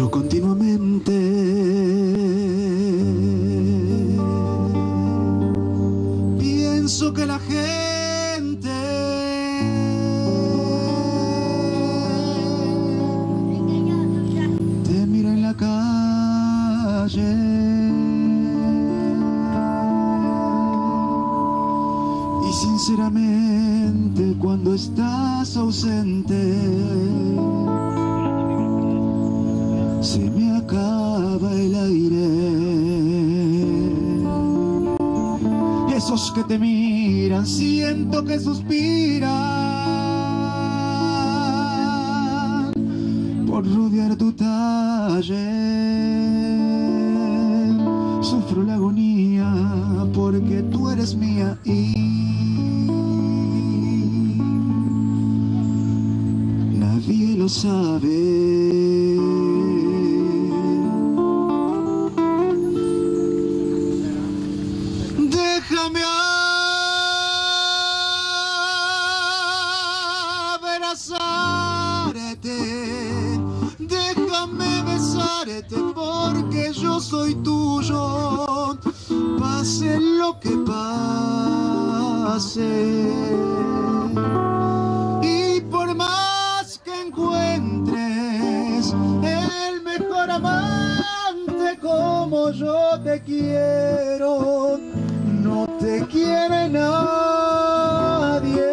Yo continuamente pienso que la gente te mira en la calle y sinceramente cuando estás ausente se me acaba el aire. Esos que te miran siento que suspiran por rodear tu talle. Sufro la agonía porque tú eres mía y nadie lo sabe. Déjame abrazarte, déjame besarte porque yo soy tuyo, pase lo que pase. Y por más que encuentres el mejor amante como yo te quiero, no te quiere nadie.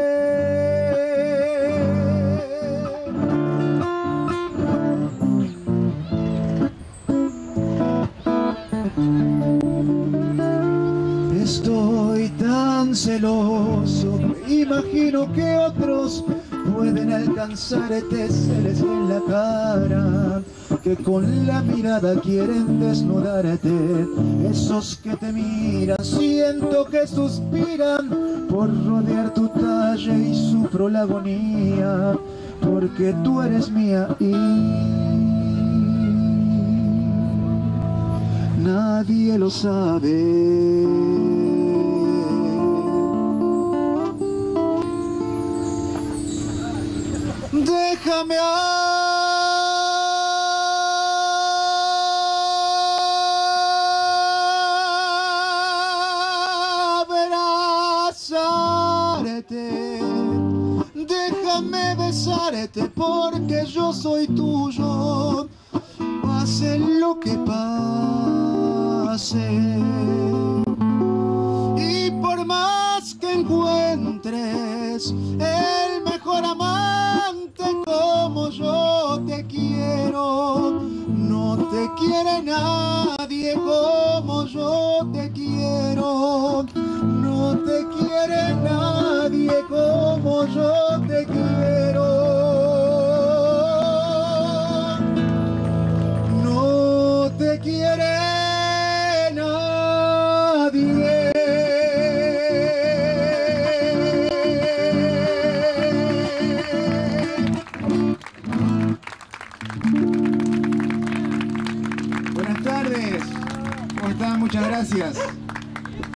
Estoy tan celoso, imagino que otros pueden alcanzarte, se les ve en la cara que con la mirada quieren desnudarte. Esos que te miran siento que suspiran por rodear tu talle y sufro la agonía porque tú eres mía y nadie lo sabe. Déjame abrazarte, déjame besarte porque yo soy tuyo, pase lo que pase. Y por más que encuentres el mejor amante como yo te quiero, no te quiere nadie como yo te quiero, no te quiere nadie como yo te quiero, no te quiere nadie. Buenas tardes, ¿cómo están? Muchas gracias.